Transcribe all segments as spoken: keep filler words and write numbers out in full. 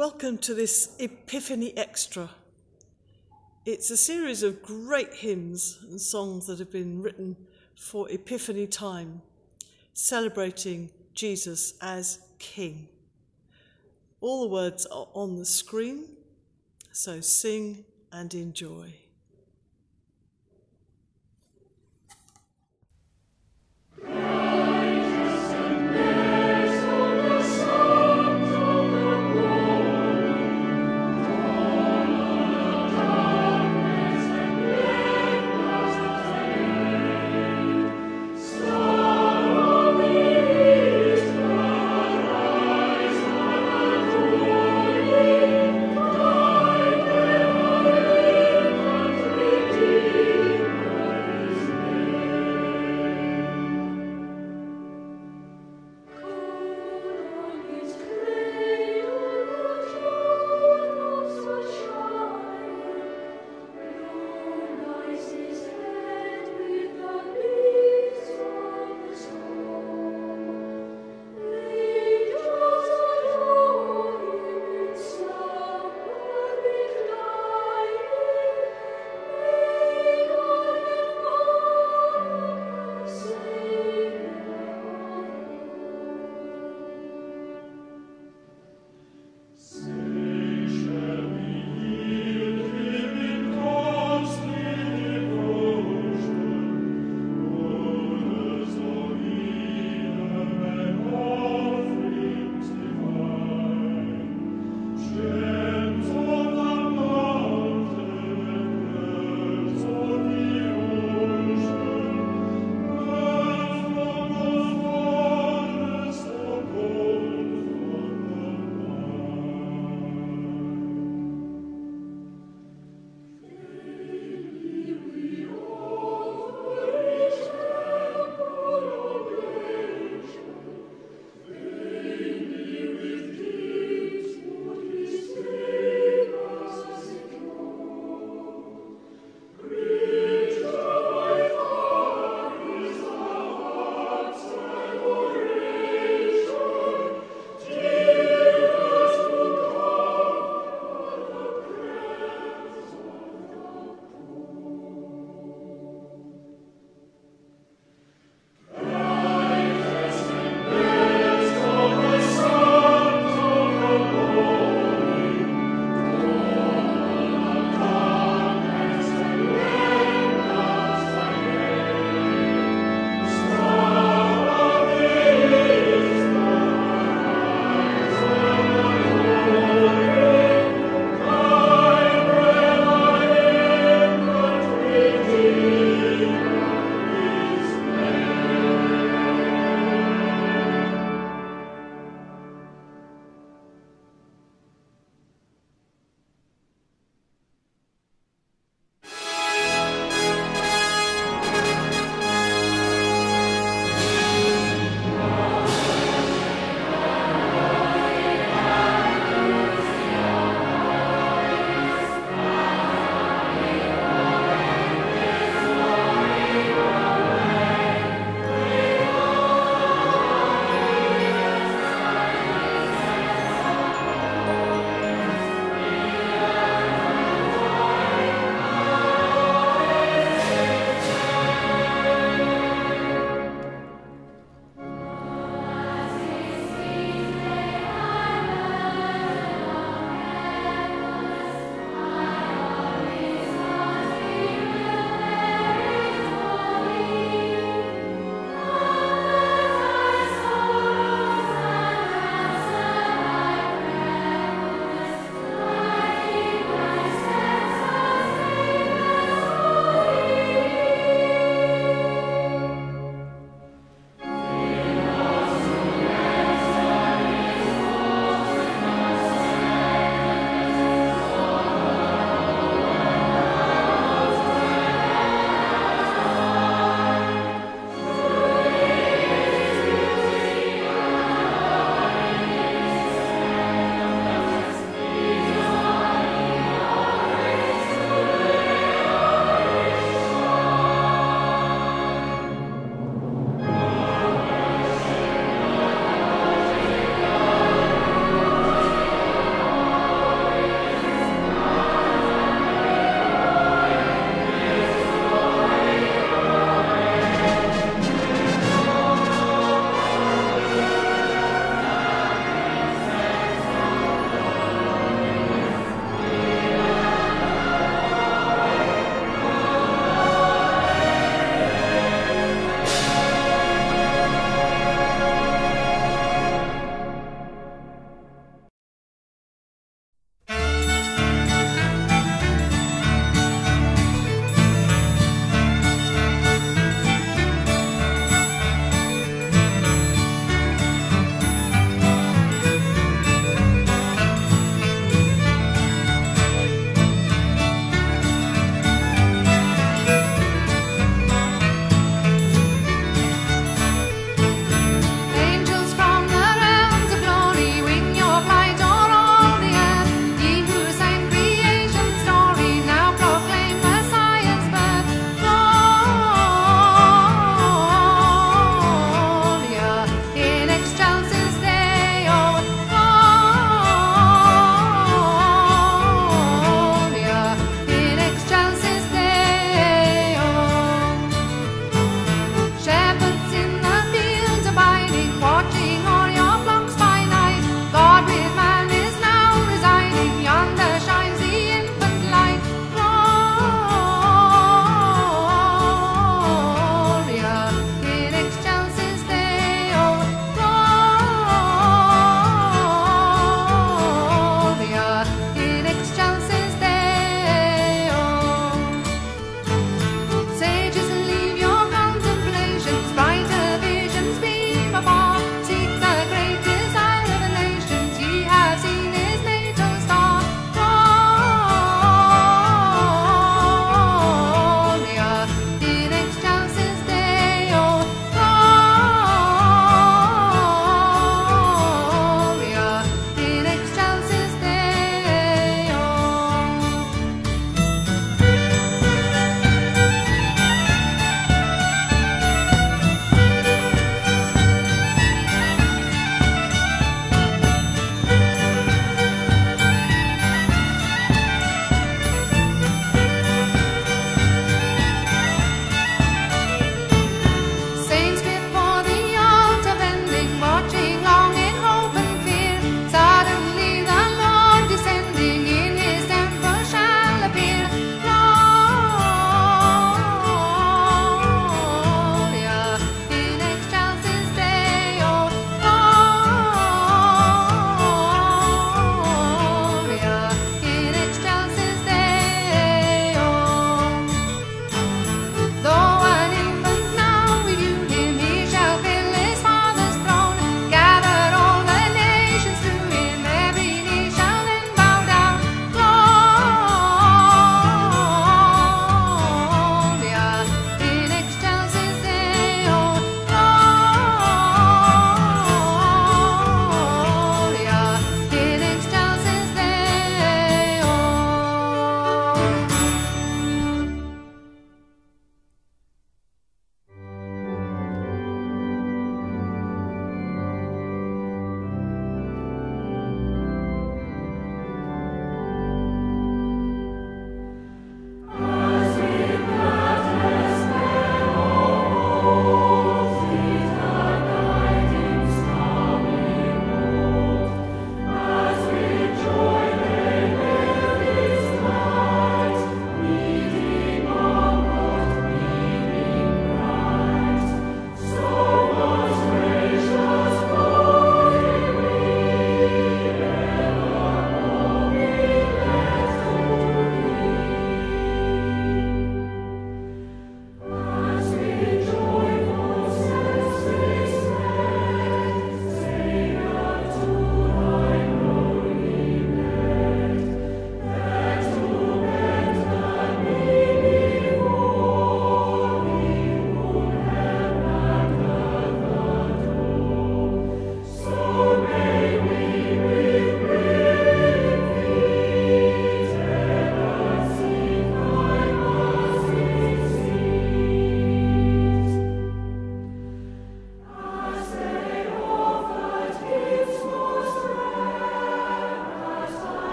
Welcome to this Epiphany Extra. It's a series of great hymns and songs that have been written for Epiphany time, celebrating Jesus as King. All the words are on the screen, so sing and enjoy. Thank you.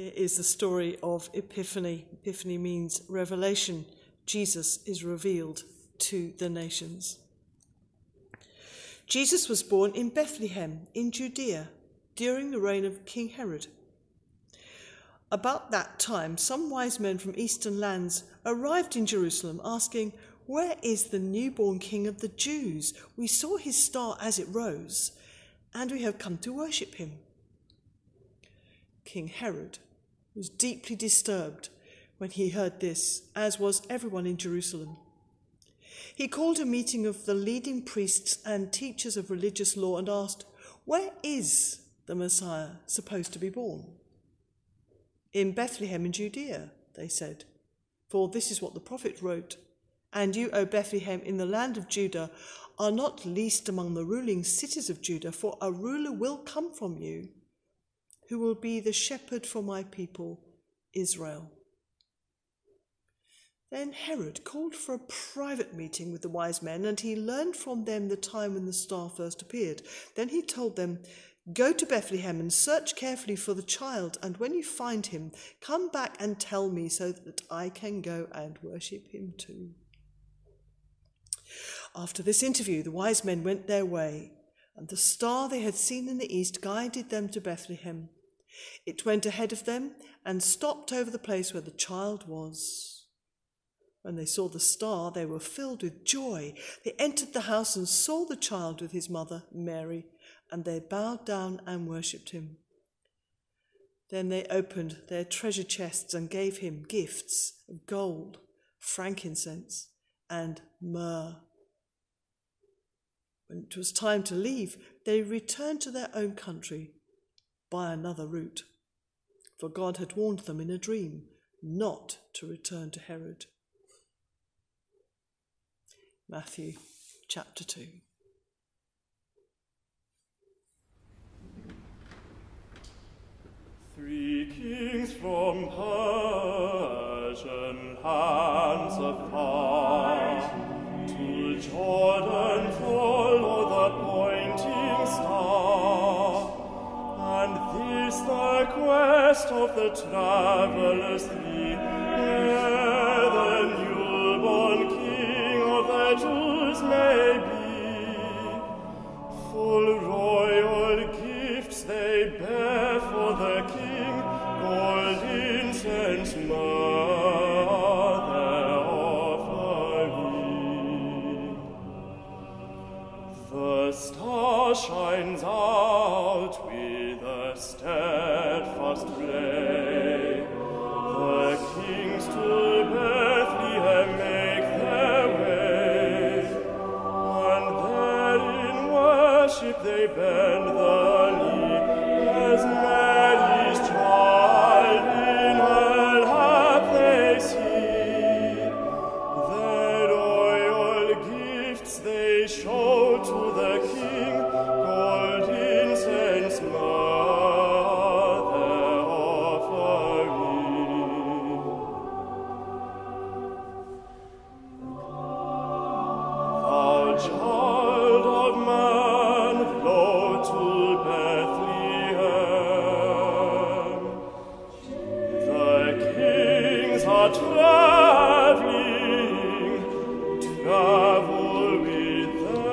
It is the story of Epiphany. Epiphany means revelation. Jesus is revealed to the nations. Jesus was born in Bethlehem in Judea during the reign of King Herod. About that time, some wise men from eastern lands arrived in Jerusalem asking, "Where is the newborn King of the Jews? We saw his star as it rose, and we have come to worship him." King Herod was deeply disturbed when he heard this, as was everyone in Jerusalem. He called a meeting of the leading priests and teachers of religious law and asked, "Where is the Messiah supposed to be born?" "In Bethlehem in Judea," they said, "for this is what the prophet wrote. And you, O Bethlehem, in the land of Judah, are not least among the ruling cities of Judah, for a ruler will come from you, who will be the shepherd for my people, Israel." Then Herod called for a private meeting with the wise men, and he learned from them the time when the star first appeared. Then he told them, "Go to Bethlehem and search carefully for the child, and when you find him, come back and tell me so that I can go and worship him too." After this interview, the wise men went their way, and the star they had seen in the east guided them to Bethlehem. It went ahead of them and stopped over the place where the child was. When they saw the star, they were filled with joy. They entered the house and saw the child with his mother, Mary, and they bowed down and worshipped him. Then they opened their treasure chests and gave him gifts of gold, frankincense, and myrrh. When it was time to leave, they returned to their own country by another route, for God had warned them in a dream not to return to Herod. Matthew chapter two. Three kings from Persian hands apart, to Jordan follow the pointing star, and this the quest of the travellers three, where the newborn King of the Jews may be. Full royal gifts they bear for the King, gold, incense, myrrh, their offering. The star shines out with a steadfast ray. The kings to Bethlehem make their way, and there in worship they bend the knee, as Mary's child in her lap they see. Their royal gifts they show to the King, gold, incense, myrrh, their offering. Thou child of man, flow to Bethlehem. The kings are traveling, travel with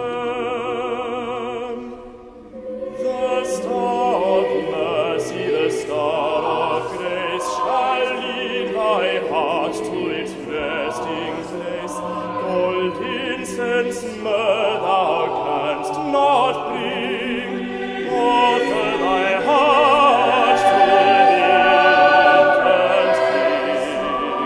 them. The star of mercy, the star of grace, shall lead thy heart to its resting place. Gold, incense, myrrh thou canst not bring, offer thy heart to the infant King.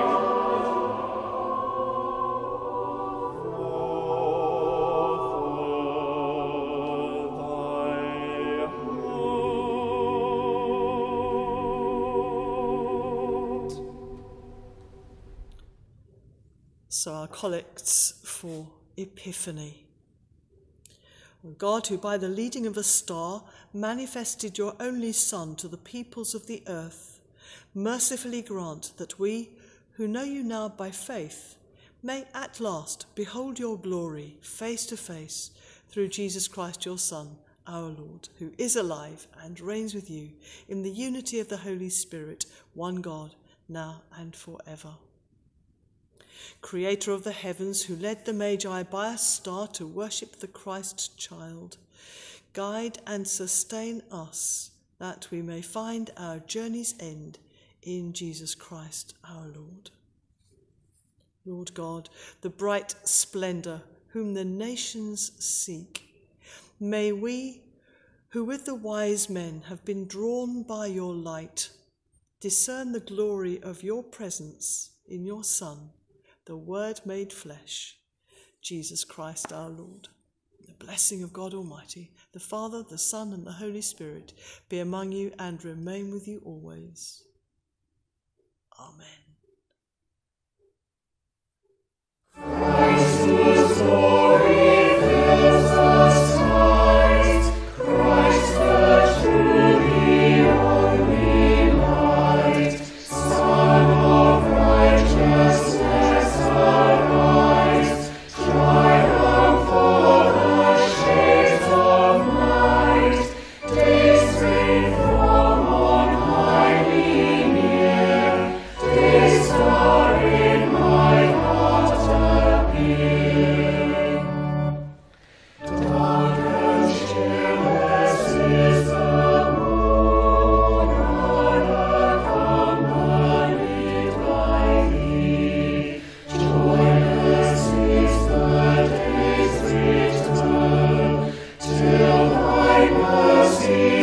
So our collects for Epiphany. O God, who by the leading of a star manifested your only Son to the peoples of the earth, mercifully grant that we, who know you now by faith, may at last behold your glory face to face through Jesus Christ your Son, our Lord, who is alive and reigns with you in the unity of the Holy Spirit, one God, now and forever. Creator of the heavens, who led the Magi by a star to worship the Christ child, guide and sustain us, that we may find our journey's end in Jesus Christ our Lord. Lord God, the bright splendour whom the nations seek, may we, who with the wise men have been drawn by your light, discern the glory of your presence in your Son, the Word made flesh, Jesus Christ our Lord. The blessing of God Almighty, the Father, the Son, and the Holy Spirit be among you and remain with you always. Amen. Christ, whose glory fills the skies, Christ, the truly only light, Son of righteousness, arise, triumph over shades of night, day straight from on high be near, day star in my heart appear. Dark and cheerless is the moon, unaccompanied by thee. Joyless is the day's return, till thy mercy